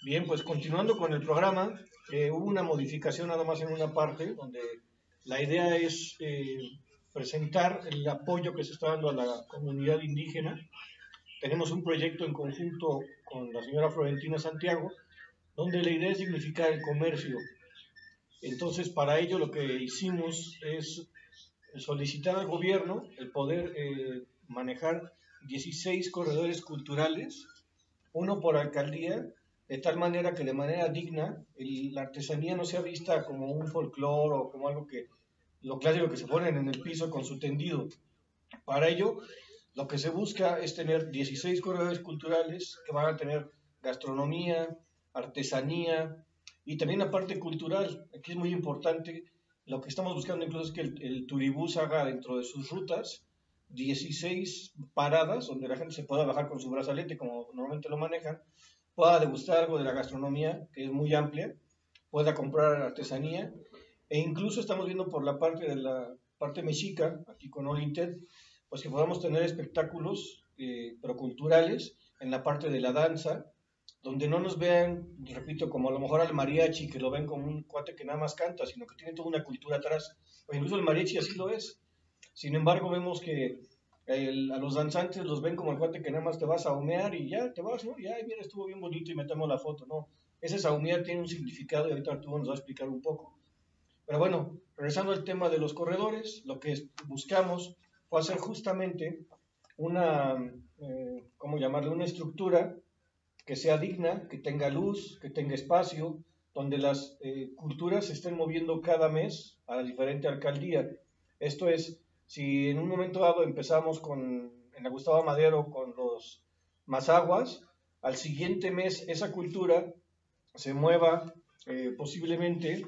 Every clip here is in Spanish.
Bien, pues continuando con el programa, hubo una modificación nada más en una parte, donde la idea es presentar el apoyo que se está dando a la comunidad indígena. Tenemos un proyecto en conjunto con la señora Florentina Santiago, donde la idea es dignificar el comercio. Entonces, para ello lo que hicimos es solicitar al gobierno el poder manejar 16 corredores culturales, uno por alcaldía, de tal manera que de manera digna la artesanía no sea vista como un folclore o como algo que, lo clásico que se ponen en el piso con su tendido. Para ello, lo que se busca es tener 16 corredores culturales que van a tener gastronomía, artesanía y también la parte cultural. Aquí es muy importante, lo que estamos buscando incluso es que el turibús haga dentro de sus rutas 16 paradas donde la gente se pueda bajar con su brazalete como normalmente lo manejan, pueda degustar algo de la gastronomía, que es muy amplia, pueda comprar artesanía, e incluso estamos viendo por la parte de la parte mexica, aquí con Olinted, pues que podamos tener espectáculos pero culturales en la parte de la danza, donde no nos vean, repito, como a lo mejor al mariachi, que lo ven como un cuate que nada más canta, sino que tiene toda una cultura atrás, o incluso el mariachi así lo es. Sin embargo, vemos que a los danzantes los ven como el cuate que nada más te vas a humear y ya te vas, ¿no? Ya, mira, estuvo bien bonito y metemos la foto, ¿no? Ese saumear tiene un significado y ahorita Arturo nos va a explicar un poco. Pero bueno, regresando al tema de los corredores, lo que buscamos fue hacer justamente una, ¿cómo llamarle? Una estructura que sea digna, que tenga luz, que tenga espacio, donde las culturas se estén moviendo cada mes a la diferente alcaldía. Esto es, si en un momento dado empezamos en la Gustavo Madero con los mazaguas, al siguiente mes esa cultura se mueva posiblemente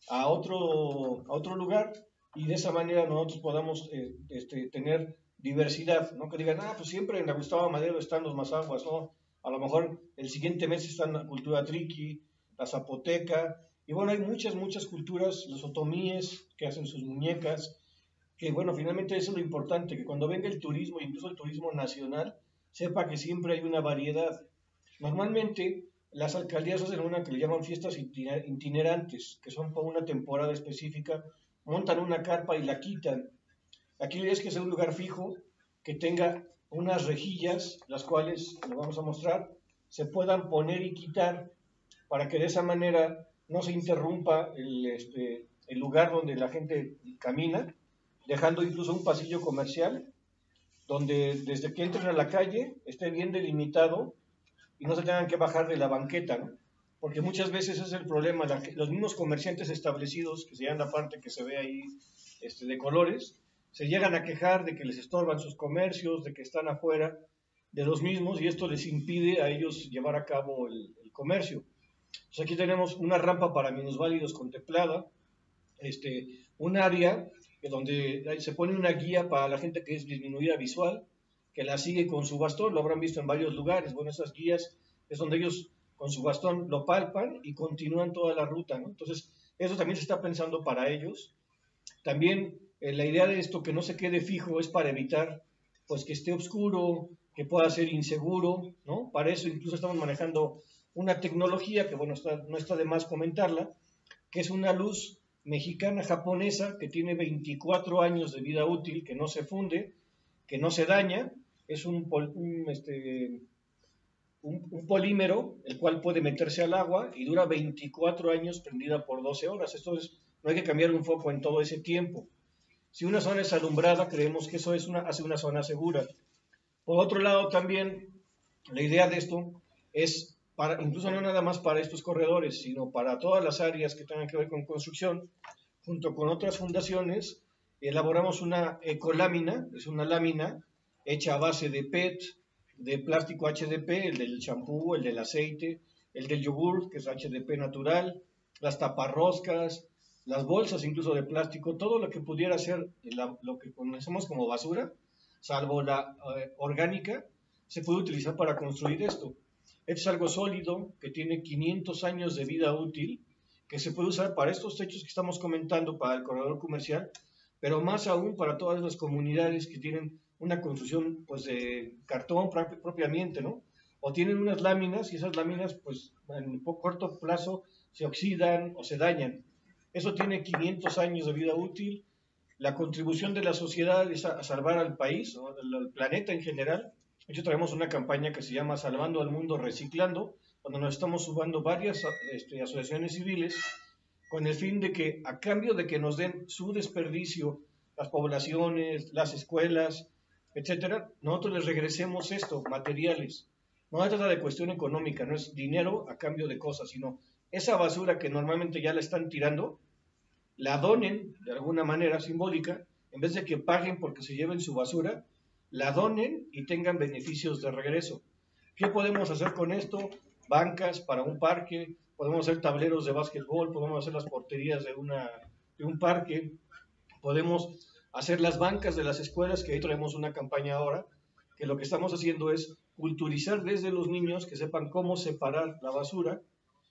a otro lugar y de esa manera nosotros podamos tener diversidad, no que digan, ah, pues siempre en la Gustavo Madero están los mazaguas, ¿no? A lo mejor el siguiente mes está la cultura triqui, la zapoteca, y bueno, hay muchas culturas, los otomíes que hacen sus muñecas, que bueno, finalmente eso es lo importante, que cuando venga el turismo, incluso el turismo nacional, sepa que siempre hay una variedad. Normalmente las alcaldías hacen una que le llaman fiestas itinerantes, que son por una temporada específica, montan una carpa y la quitan. Aquí es que sea un lugar fijo, que tenga unas rejillas, las cuales, lo vamos a mostrar, se puedan poner y quitar para que de esa manera no se interrumpa el lugar donde la gente camina, dejando incluso un pasillo comercial donde desde que entren a la calle esté bien delimitado y no se tengan que bajar de la banqueta, ¿no? Porque muchas veces es el problema, los mismos comerciantes establecidos, que se llaman la parte que se ve ahí de colores, se llegan a quejar de que les estorban sus comercios, de que están afuera de los mismos y esto les impide a ellos llevar a cabo el comercio. Entonces aquí tenemos una rampa para minusválidos contemplada, un área donde se pone una guía para la gente que es disminuida visual, que la sigue con su bastón, lo habrán visto en varios lugares. Bueno, esas guías es donde ellos con su bastón lo palpan y continúan toda la ruta, ¿no? Entonces, eso también se está pensando para ellos. También la idea de esto que no se quede fijo es para evitar pues que esté oscuro, que pueda ser inseguro, ¿no? Para eso incluso estamos manejando una tecnología que, bueno, no está de más comentarla, que es una luz mexicana japonesa que tiene 24 años de vida útil, que no se funde, que no se daña, es un polímero, el cual puede meterse al agua y dura 24 años prendida por 12 horas. Esto es, no hay que cambiar un foco en todo ese tiempo. Si una zona es alumbrada, creemos que eso hace una zona segura. Por otro lado, también la idea de esto es, incluso no nada más para estos corredores, sino para todas las áreas que tengan que ver con construcción, junto con otras fundaciones, elaboramos una ecolámina, es una lámina hecha a base de PET, de plástico HDP, el del champú, el del aceite, el del yogur, que es HDP natural, las taparroscas, las bolsas incluso de plástico, todo lo que pudiera ser lo que conocemos como basura, salvo la orgánica, se puede utilizar para construir esto. Esto es algo sólido, que tiene 500 años de vida útil, que se puede usar para estos techos que estamos comentando, para el corredor comercial, pero más aún para todas las comunidades que tienen una construcción pues de cartón propiamente, ¿no? o tienen unas láminas y esas láminas pues en corto plazo se oxidan o se dañan. Eso tiene 500 años de vida útil. La contribución de la sociedad es a salvar al país, o al planeta en general. De hecho, traemos una campaña que se llama Salvando al Mundo Reciclando, donde nos estamos sumando varias asociaciones civiles con el fin de que, a cambio de que nos den su desperdicio, las poblaciones, las escuelas, etcétera, nosotros les regresemos esto, materiales. No se trata de cuestión económica, no es dinero a cambio de cosas, sino esa basura que normalmente ya la están tirando, la donen de alguna manera simbólica, en vez de que paguen porque se lleven su basura, la donen y tengan beneficios de regreso. ¿Qué podemos hacer con esto? Bancas para un parque, podemos hacer tableros de básquetbol, podemos hacer las porterías de un parque, podemos hacer las bancas de las escuelas, que ahí traemos una campaña ahora, que lo que estamos haciendo es culturizar desde los niños que sepan cómo separar la basura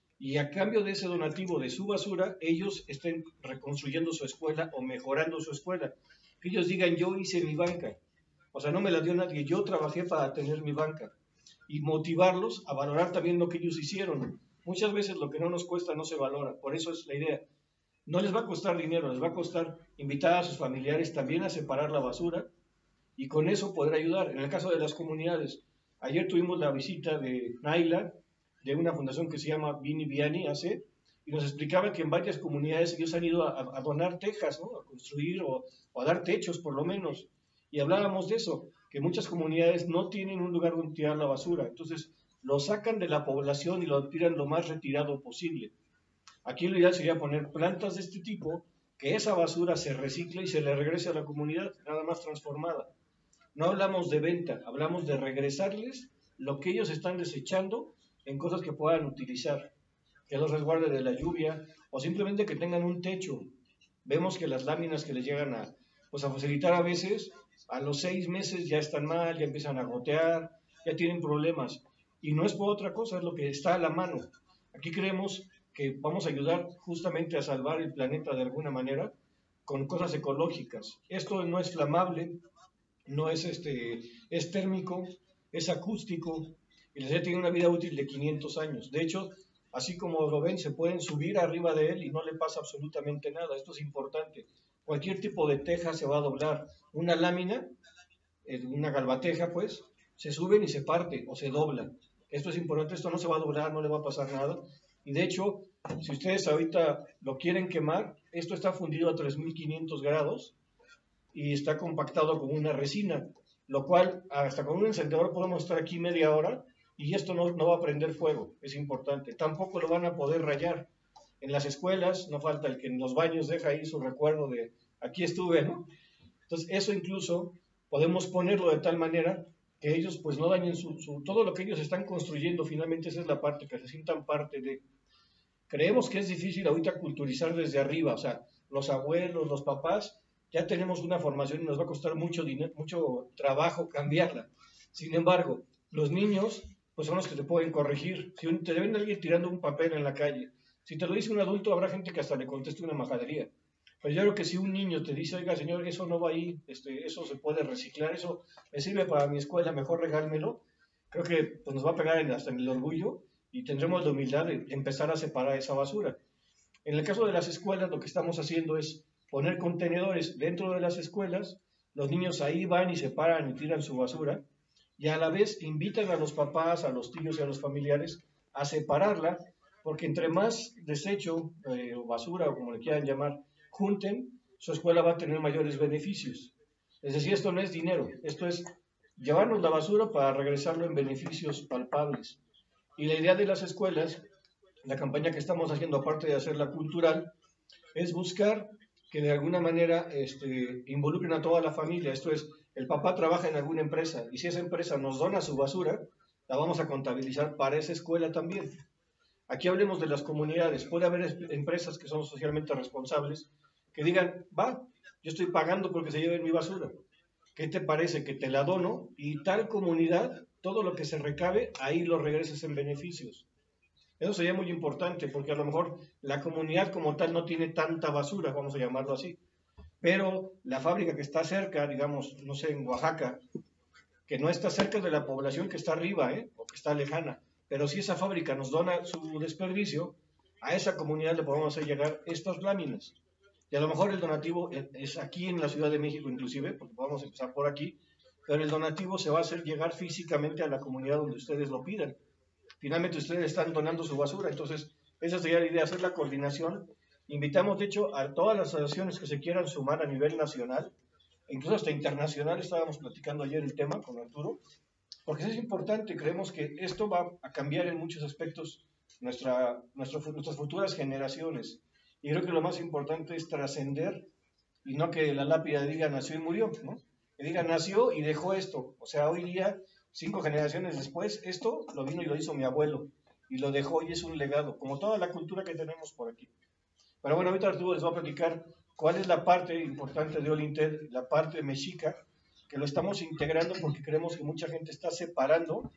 y a cambio de ese donativo de su basura, ellos estén reconstruyendo su escuela o mejorando su escuela. Que ellos digan, yo hice mi banca, o sea, no me la dio nadie, yo trabajé para tener mi banca. Y motivarlos a valorar también lo que ellos hicieron. Muchas veces lo que no nos cuesta no se valora, por eso es la idea. No les va a costar dinero, les va a costar invitar a sus familiares también a separar la basura y con eso poder ayudar. En el caso de las comunidades, ayer tuvimos la visita de Naila, de una fundación que se llama Vini Viani AC, y nos explicaba que en varias comunidades ellos han ido a donar tejas, ¿no? A construir o a dar techos por lo menos. Y hablábamos de eso, que muchas comunidades no tienen un lugar donde tirar la basura, entonces lo sacan de la población y lo tiran lo más retirado posible. Aquí lo ideal sería poner plantas de este tipo, que esa basura se recicle y se le regrese a la comunidad, nada más transformada. No hablamos de venta, hablamos de regresarles lo que ellos están desechando en cosas que puedan utilizar, que los resguarde de la lluvia o simplemente que tengan un techo. Vemos que las láminas que les llegan pues a facilitar a veces, a los 6 meses ya están mal, ya empiezan a gotear, ya tienen problemas. Y no es por otra cosa, es lo que está a la mano. Aquí creemos que vamos a ayudar justamente a salvar el planeta de alguna manera con cosas ecológicas. Esto no es flamable, no es, es térmico, es acústico y les tiene una vida útil de 500 años. De hecho, así como lo ven, se pueden subir arriba de él y no le pasa absolutamente nada. Esto es importante. Cualquier tipo de teja se va a doblar. Una lámina, una galvateja, pues, se suben y se parte o se dobla. Esto es importante, esto no se va a doblar, no le va a pasar nada. Y de hecho, si ustedes ahorita lo quieren quemar, esto está fundido a 3500 grados y está compactado con una resina, lo cual hasta con un encendedor podemos estar aquí media hora y esto no va a prender fuego, es importante. Tampoco lo van a poder rayar. En las escuelas no falta el que en los baños deja ahí su recuerdo de aquí estuve, ¿no? Entonces eso incluso podemos ponerlo de tal manera que ellos pues no dañen todo lo que ellos están construyendo. Finalmente esa es la parte, que se sientan parte de. Creemos que es difícil ahorita culturizar desde arriba, o sea, los abuelos, los papás, ya tenemos una formación y nos va a costar mucho dinero, mucho trabajo cambiarla. Sin embargo, los niños, pues son los que te pueden corregir. Si te ven alguien tirando un papel en la calle, si te lo dice un adulto, habrá gente que hasta le conteste una majadería. Pero yo creo que si un niño te dice, oiga, señor, eso no va ahí, eso se puede reciclar, eso me sirve para mi escuela, mejor regálmelo, creo que pues, nos va a pegar hasta en el orgullo y tendremos la humildad de empezar a separar esa basura. En el caso de las escuelas, lo que estamos haciendo es poner contenedores dentro de las escuelas, los niños ahí van y separan y tiran su basura, y a la vez invitan a los papás, a los tíos y a los familiares a separarla, porque entre más desecho o basura, o como le quieran llamar, junten, su escuela va a tener mayores beneficios. Es decir, esto no es dinero, esto es llevarnos la basura para regresarlo en beneficios palpables. Y la idea de las escuelas, la campaña que estamos haciendo, aparte de hacerla cultural, es buscar que de alguna manera involucren a toda la familia. Esto es, el papá trabaja en alguna empresa y si esa empresa nos dona su basura, la vamos a contabilizar para esa escuela también. Aquí hablemos de las comunidades. Puede haber empresas que son socialmente responsables que digan, va, yo estoy pagando porque se lleven mi basura. ¿Qué te parece que te la dono y tal comunidad, todo lo que se recabe, ahí lo regreses en beneficios? Eso sería muy importante porque a lo mejor la comunidad como tal no tiene tanta basura, vamos a llamarlo así, pero la fábrica que está cerca, digamos, no sé, en Oaxaca, que no está cerca de la población que está arriba, o que está lejana, pero si esa fábrica nos dona su desperdicio, a esa comunidad le podemos hacer llegar estas láminas. Y a lo mejor el donativo es aquí en la Ciudad de México inclusive, porque podemos empezar por aquí, pero el donativo se va a hacer llegar físicamente a la comunidad donde ustedes lo pidan. Finalmente ustedes están donando su basura, entonces esa sería la idea, hacer la coordinación. Invitamos de hecho a todas las asociaciones que se quieran sumar a nivel nacional, incluso hasta internacional, estábamos platicando ayer el tema con Arturo, porque es importante, creemos que esto va a cambiar en muchos aspectos nuestras futuras generaciones. Y creo que lo más importante es trascender y no que la lápida diga nació y murió, ¿no? Que diga nació y dejó esto. O sea, hoy día, 5 generaciones después, esto lo vino y lo hizo mi abuelo y lo dejó y es un legado, como toda la cultura que tenemos por aquí. Pero bueno, ahorita Arturo les va a platicar cuál es la parte importante de Olinted, la parte mexica, que lo estamos integrando porque creemos que mucha gente está separando.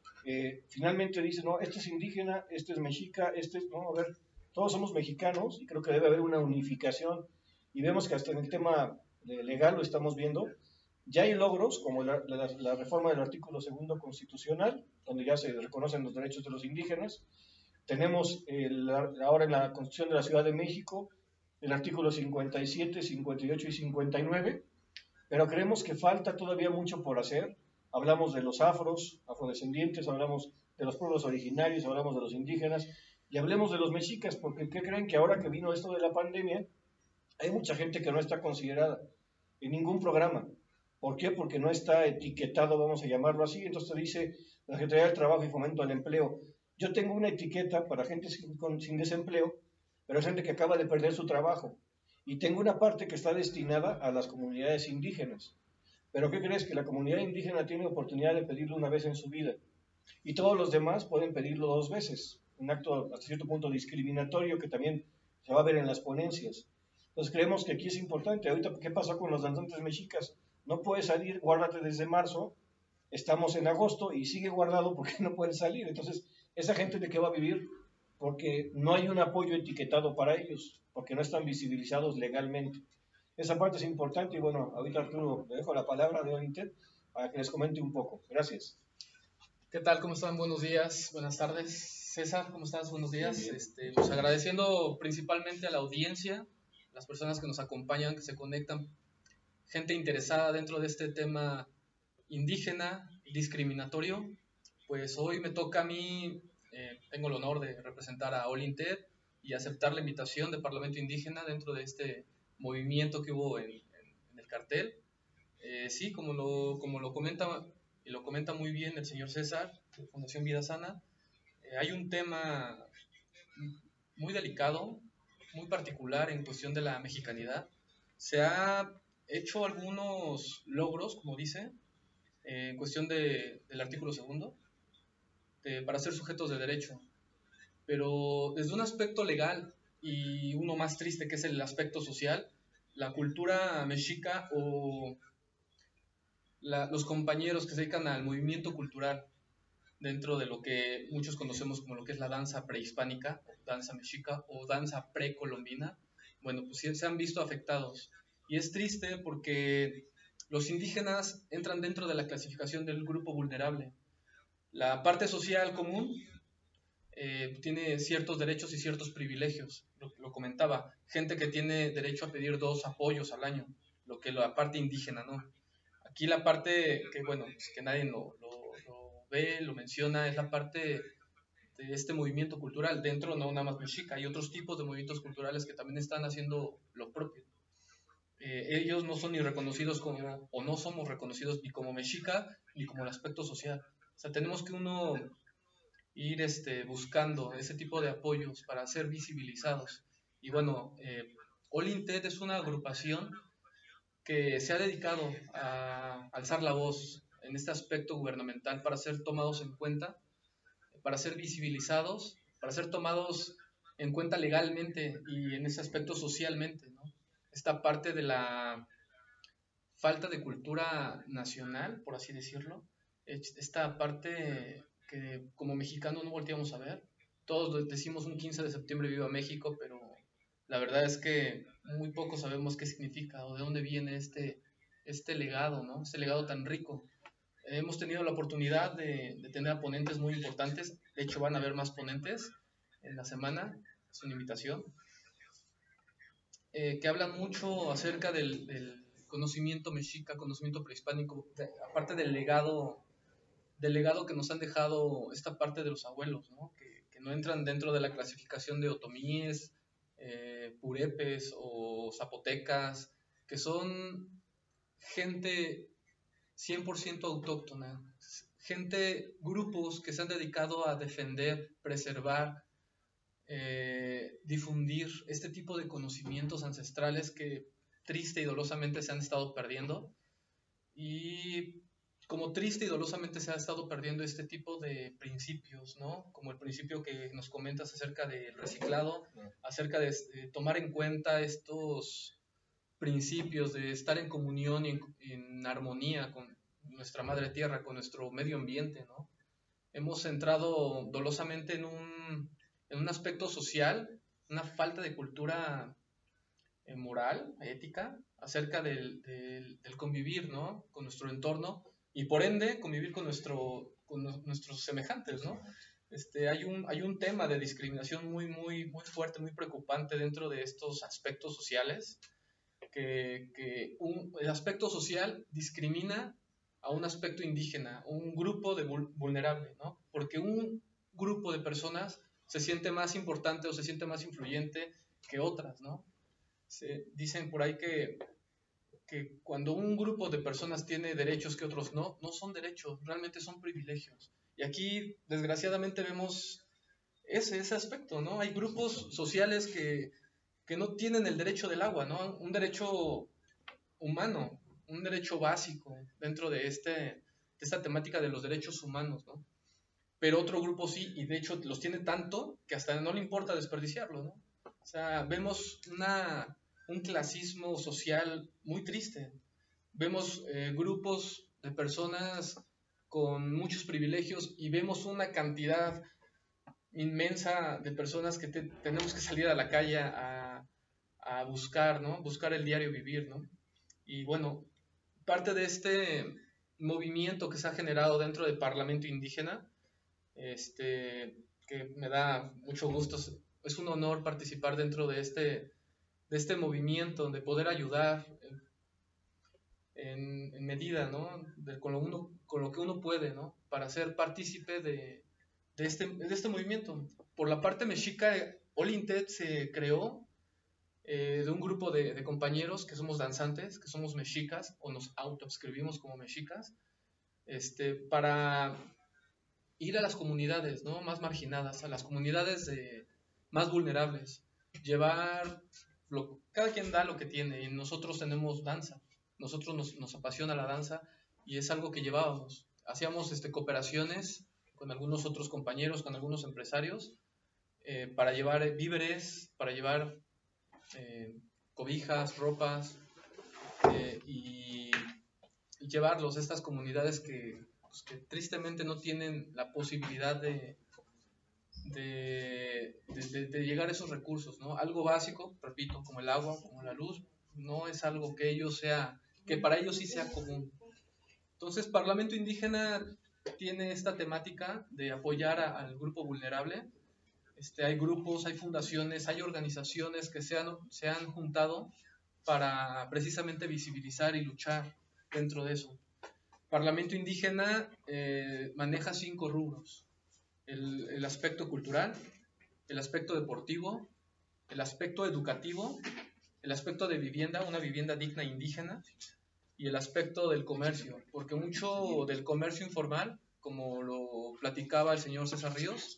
Finalmente dice, no, este es indígena, este es mexica, este es, no, a ver, todos somos mexicanos y creo que debe haber una unificación. Y vemos que hasta en el tema legal lo estamos viendo. Ya hay logros, como la reforma del artículo 2 constitucional, donde ya se reconocen los derechos de los indígenas. Tenemos ahora en la Constitución de la Ciudad de México el artículo 57, 58 y 59, pero creemos que falta todavía mucho por hacer. Hablamos de los afrodescendientes, hablamos de los pueblos originarios, hablamos de los indígenas y hablemos de los mexicas, porque ¿qué creen? Que ahora que vino esto de la pandemia, hay mucha gente que no está considerada en ningún programa. ¿Por qué? Porque no está etiquetado, vamos a llamarlo así. Entonces te dice la Secretaría del Trabajo y Fomento al Empleo, yo tengo una etiqueta para gente sin desempleo, pero es gente que acaba de perder su trabajo. Y tengo una parte que está destinada a las comunidades indígenas. Pero ¿qué crees? Que la comunidad indígena tiene oportunidad de pedirlo una vez en su vida. Y todos los demás pueden pedirlo 2 veces. Un acto hasta cierto punto discriminatorio que también se va a ver en las ponencias. Entonces creemos que aquí es importante. Ahorita, ¿qué pasó con los danzantes mexicas? No puede salir, guárdate desde marzo, estamos en agosto y sigue guardado porque no pueden salir. Entonces, ¿esa gente de qué va a vivir? Porque no hay un apoyo etiquetado para ellos, porque no están visibilizados legalmente. Esa parte es importante y bueno, ahorita Arturo le dejo la palabra de Olinted para que les comente un poco. Gracias. ¿Qué tal? ¿Cómo están? Buenos días, buenas tardes. César, ¿cómo estás? Buenos días. Bien. Pues agradeciendo principalmente a la audiencia, las personas que nos acompañan, que se conectan, gente interesada dentro de este tema indígena, discriminatorio. Pues hoy me toca a mí, tengo el honor de representar a Olinted y aceptar la invitación de Parlamento Indígena dentro de este movimiento que hubo en el cartel. Sí, como lo comenta y lo comenta muy bien el señor César, de Fundación Vida Sana, hay un tema muy delicado, muy particular en cuestión de la mexicanidad. Se ha hecho algunos logros, como dice, en cuestión del artículo 2, para ser sujetos de derecho, pero desde un aspecto legal y uno más triste que es el aspecto social, la cultura mexica o los compañeros que se dedican al movimiento cultural dentro de lo que muchos conocemos como lo que es la danza prehispánica, o danza mexica o danza precolombina, bueno, pues sí se han visto afectados. Y es triste porque los indígenas entran dentro de la clasificación del grupo vulnerable. La parte social común tiene ciertos derechos y ciertos privilegios. Lo comentaba, gente que tiene derecho a pedir 2 apoyos al año, lo que la parte indígena no. Aquí la parte que, bueno, pues que nadie lo ve, lo menciona, es la parte de este movimiento cultural. Dentro no nada más mexica, hay otros tipos de movimientos culturales que también están haciendo lo propio. Ellos no son ni reconocidos como, o no somos reconocidos ni como mexica, ni como el aspecto social. O sea, tenemos que uno ir buscando ese tipo de apoyos para ser visibilizados. Y bueno, Olinted es una agrupación que se ha dedicado a alzar la voz en este aspecto gubernamental para ser tomados en cuenta, para ser visibilizados, para ser tomados en cuenta legalmente y en ese aspecto socialmente, ¿no? Esta parte de la falta de cultura nacional, por así decirlo, esta parte que como mexicanos no volteamos a ver. Todos decimos un 15 de septiembre viva México, pero la verdad es que muy poco sabemos qué significa o de dónde viene este legado, ¿no? Este legado tan rico. Hemos tenido la oportunidad de tener a ponentes muy importantes. De hecho, van a haber más ponentes en la semana. Es una invitación. Que hablan mucho acerca del conocimiento mexica, conocimiento prehispánico, aparte del legado que nos han dejado esta parte de los abuelos, ¿no? Que no entran dentro de la clasificación de otomíes, purépes o zapotecas, que son gente 100% autóctona, grupos que se han dedicado a defender, preservar, difundir este tipo de conocimientos ancestrales que triste y dolosamente se han estado perdiendo. Y como triste y dolosamente se ha estado perdiendo este tipo de principios, ¿no? Como el principio que nos comentas acerca del reciclado, acerca de tomar en cuenta estos principios de estar en comunión y en armonía con nuestra madre tierra, con nuestro medio ambiente, ¿no? Hemos entrado dolosamente en un aspecto social, una falta de cultura moral, ética, acerca del convivir, ¿no? Con nuestro entorno y por ende convivir con nuestros semejantes, ¿no? Hay un tema de discriminación muy fuerte, muy preocupante dentro de estos aspectos sociales, el aspecto social discrimina a un aspecto indígena, un grupo vulnerable, ¿no? Porque un grupo de personas se siente más importante o se siente más influyente que otras, ¿no? Dicen por ahí que cuando un grupo de personas tiene derechos que otros no son derechos, realmente son privilegios. Y aquí, desgraciadamente, vemos ese aspecto, ¿no? Hay grupos sociales que no tienen el derecho del agua, ¿no? Un derecho humano, un derecho básico dentro de esta temática de los derechos humanos, ¿no? Pero otro grupo sí, y de hecho los tiene tanto que hasta no le importa desperdiciarlo, ¿no? O sea, vemos un clasismo social muy triste. Vemos grupos de personas con muchos privilegios y vemos una cantidad inmensa de personas que tenemos que salir a la calle a buscar, ¿no? Buscar el diario vivir, ¿no? Y bueno, parte de este movimiento que se ha generado dentro del Parlamento Indígena, que me da mucho gusto, es un honor participar dentro de este movimiento, de poder ayudar en medida, ¿no? Con lo que uno puede, ¿no? Para ser partícipe de este movimiento. Por la parte mexica, Olintet se creó de un grupo de compañeros que somos danzantes, que somos mexicas, o nos autoescribimos como mexicas, para ir a las comunidades, ¿no? Más marginadas, a las comunidades más vulnerables, cada quien da lo que tiene, y nosotros tenemos danza, nosotros nos apasiona la danza, y es algo que llevábamos. Hacíamos cooperaciones con algunos otros compañeros, con algunos empresarios, para llevar víveres, para llevar cobijas, ropas, y llevarlos a estas comunidades que tristemente no tienen la posibilidad de llegar a esos recursos, ¿no? Algo básico, repito, como el agua, como la luz, no es algo que para ellos sí sea común. Entonces, Parlamento Indígena tiene esta temática de apoyar al grupo vulnerable. Hay grupos, hay fundaciones, hay organizaciones que se han juntado para precisamente visibilizar y luchar dentro de eso. Parlamento Indígena maneja 5 rubros: el aspecto cultural, el aspecto deportivo, el aspecto educativo, el aspecto de vivienda, una vivienda digna indígena, y el aspecto del comercio, porque mucho del comercio informal, como lo platicaba el señor César Ríos,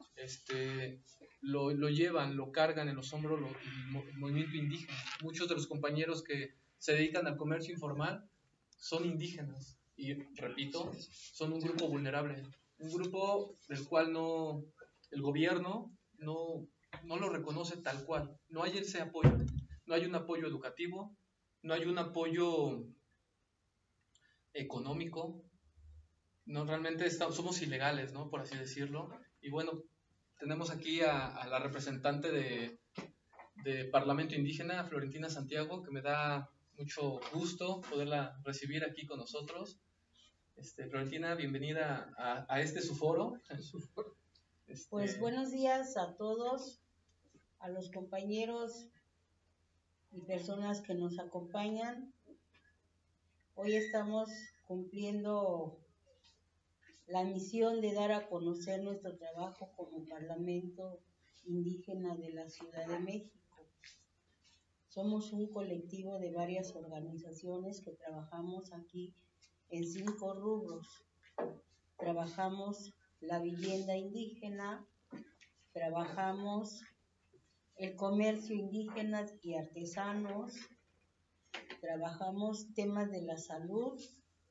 lo llevan, lo cargan en los hombros el movimiento indígena. Muchos de los compañeros que se dedican al comercio informal son indígenas y, repito, son un grupo vulnerable, un grupo del cual el gobierno no lo reconoce tal cual. No hay ese apoyo, no hay un apoyo educativo, no hay un apoyo económico, no, realmente somos ilegales, ¿no? Por así decirlo. Y bueno, tenemos aquí a la representante de Parlamento Indígena, Florentina Santiago, que me da mucho gusto poderla recibir aquí con nosotros. Florentina, bienvenida a este su foro. Pues buenos días a todos, a los compañeros y personas que nos acompañan. Hoy estamos cumpliendo la misión de dar a conocer nuestro trabajo como Parlamento Indígena de la Ciudad de México. Somos un colectivo de varias organizaciones que trabajamos aquí en 5 rubros. Trabajamos la vivienda indígena, trabajamos el comercio indígena y artesanos, trabajamos temas de la salud,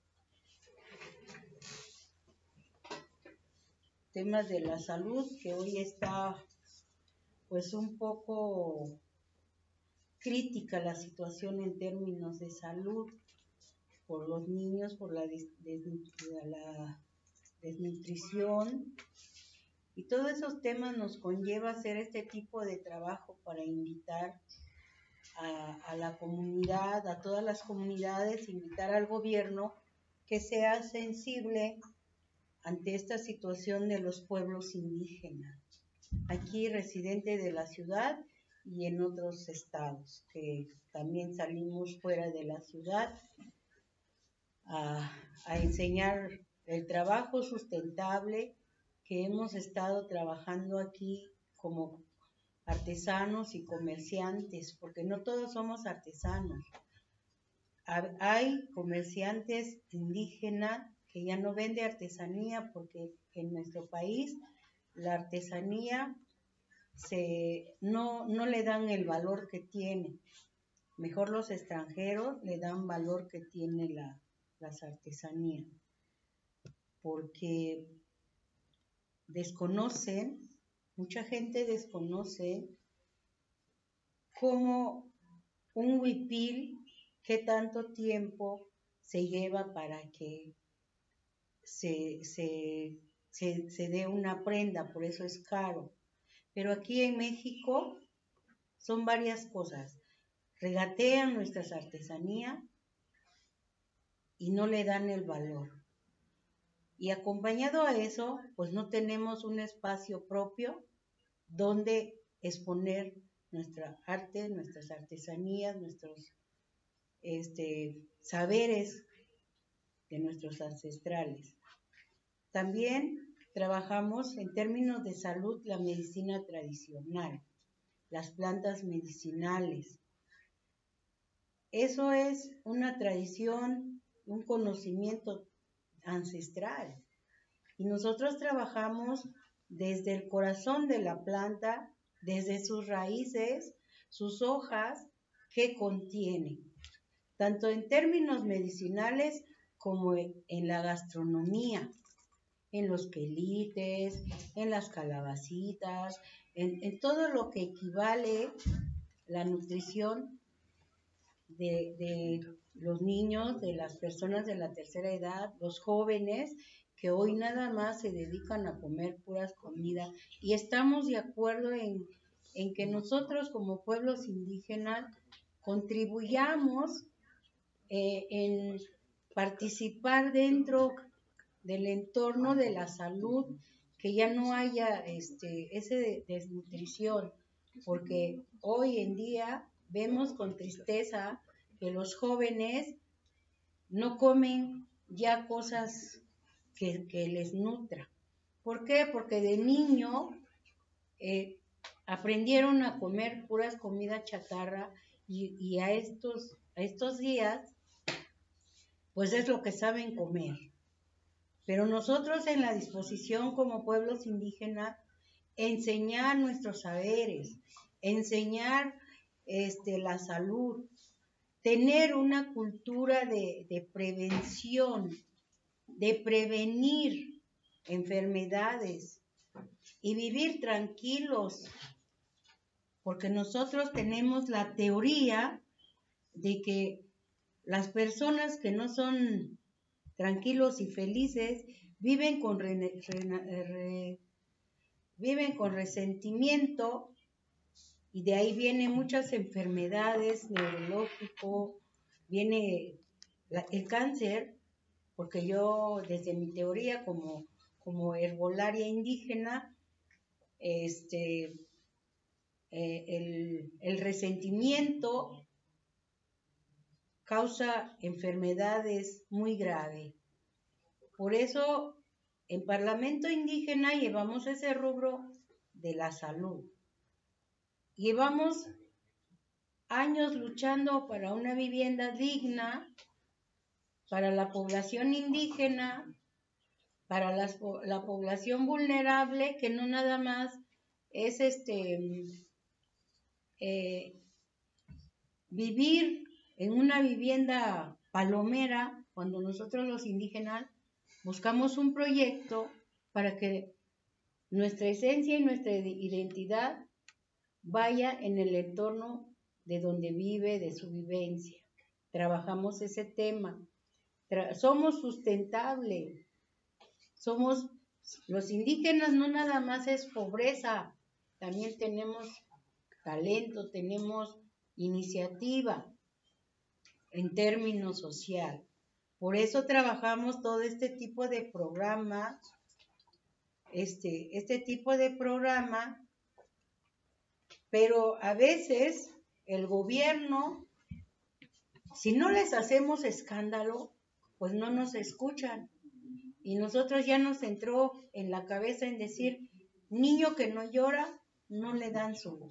que hoy está pues un poco crítica la situación en términos de salud por los niños, por la desnutrición, y todos esos temas nos conlleva hacer este tipo de trabajo para invitar a la comunidad, a todas las comunidades, invitar al gobierno que sea sensible ante esta situación de los pueblos indígenas, aquí residentes de la ciudad y en otros estados, que también salimos fuera de la ciudad a enseñar el trabajo sustentable que hemos estado trabajando aquí como artesanos y comerciantes, porque no todos somos artesanos. Hay comerciantes indígenas que ya no venden artesanía, porque en nuestro país la artesanía no le dan el valor que tiene. Mejor los extranjeros le dan valor que tiene las artesanías, porque mucha gente desconoce cómo un huipil, qué tanto tiempo se lleva para que se dé una prenda, por eso es caro. Pero aquí en México son varias cosas. Regatean nuestras artesanías y no le dan el valor. Y acompañado a eso, pues no tenemos un espacio propio donde exponer nuestra arte, nuestras artesanías, nuestros saberes de nuestros ancestrales. También trabajamos en términos de salud la medicina tradicional, las plantas medicinales. Eso es una tradición, un conocimiento ancestral. Y nosotros trabajamos desde el corazón de la planta, desde sus raíces, sus hojas, que contiene, tanto en términos medicinales como en la gastronomía, en los quelites, en las calabacitas, en todo lo que equivale la nutrición de los niños, de las personas de la tercera edad, los jóvenes, que hoy nada más se dedican a comer puras comidas. Y estamos de acuerdo en que nosotros como pueblos indígenas contribuyamos en participar dentro del entorno de la salud, que ya no haya esa desnutrición, porque hoy en día vemos con tristeza que los jóvenes no comen ya cosas que les nutra. ¿Por qué? Porque de niño aprendieron a comer puras comidas chatarra y a estos días pues es lo que saben comer. Pero nosotros en la disposición como pueblos indígenas, enseñar nuestros saberes, enseñar la salud, tener una cultura de prevención, de prevenir enfermedades y vivir tranquilos, porque nosotros tenemos la teoría de que las personas que no son tranquilos y felices viven con resentimiento, y de ahí vienen muchas enfermedades neurológicas, viene el cáncer, porque yo desde mi teoría como herbolaria indígena, el resentimiento causa enfermedades muy graves. Por eso, en Parlamento Indígena llevamos ese rubro de la salud. Llevamos años luchando para una vivienda digna, para la población indígena, para la población vulnerable, que no nada más es vivir en una vivienda palomera, cuando nosotros los indígenas buscamos un proyecto para que nuestra esencia y nuestra identidad vaya en el entorno de donde vive, de su vivencia. Trabajamos ese tema. Somos sustentables. Los indígenas no nada más es pobreza, también tenemos talento, tenemos iniciativa en términos social. Por eso trabajamos todo este tipo de programa, pero a veces el gobierno, si no les hacemos escándalo, pues no nos escuchan. Y nosotros ya nos entró en la cabeza en decir, niño que no llora, no le dan su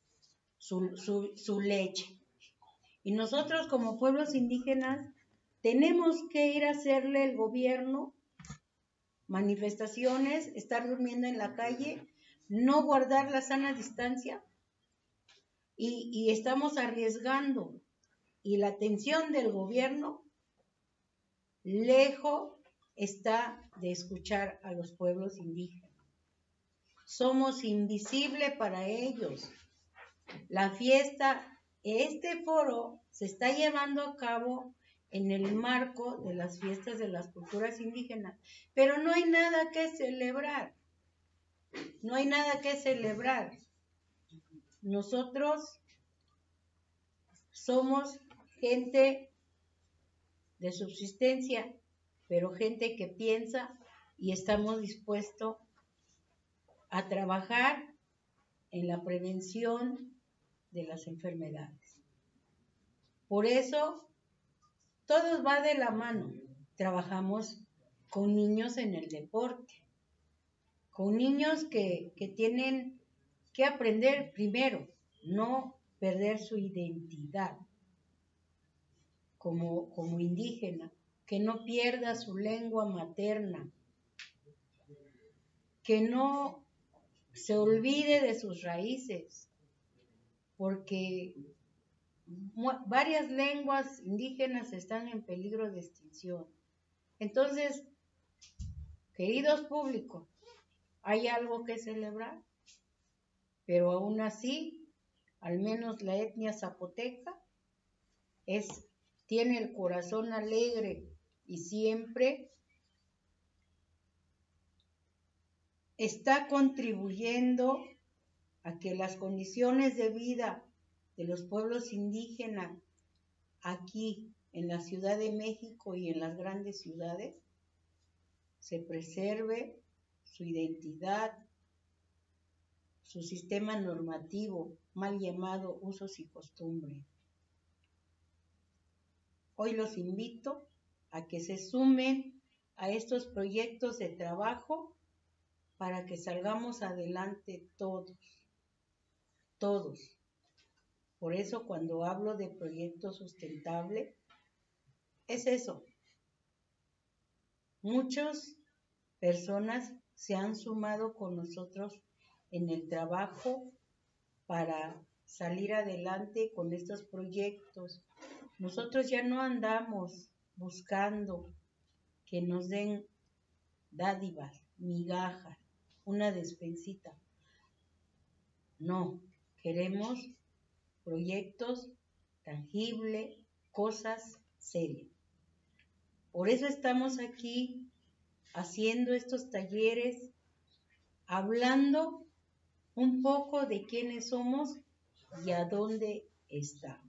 leche. Y nosotros como pueblos indígenas tenemos que ir a hacerle el gobierno manifestaciones, estar durmiendo en la calle, no guardar la sana distancia y estamos arriesgando. Y la atención del gobierno lejos está de escuchar a los pueblos indígenas. Somos invisibles para ellos. La fiesta, este foro se está llevando a cabo en el marco de las fiestas de las culturas indígenas, pero no hay nada que celebrar. No hay nada que celebrar. Nosotros somos gente de subsistencia, pero gente que piensa y estamos dispuestos a trabajar en la prevención de las enfermedades. Por eso, todo va de la mano. Trabajamos con niños en el deporte, con niños que tienen que aprender primero, no perder su identidad como indígena, que no pierda su lengua materna, que no se olvide de sus raíces, porque varias lenguas indígenas están en peligro de extinción. Entonces, queridos públicos, hay algo que celebrar, pero aún así, al menos la etnia zapoteca tiene el corazón alegre y siempre está contribuyendo a que las condiciones de vida de los pueblos indígenas aquí en la Ciudad de México y en las grandes ciudades se preserve su identidad, su sistema normativo, mal llamado usos y costumbres. Hoy los invito a que se sumen a estos proyectos de trabajo para que salgamos adelante todos. Por eso cuando hablo de proyecto sustentable, es eso. Muchas personas se han sumado con nosotros en el trabajo para salir adelante con estos proyectos. Nosotros ya no andamos buscando que nos den dádivas, migajas, una despensita. No, queremos proyectos tangibles, cosas serias. Por eso estamos aquí haciendo estos talleres, hablando un poco de quiénes somos y a dónde estamos.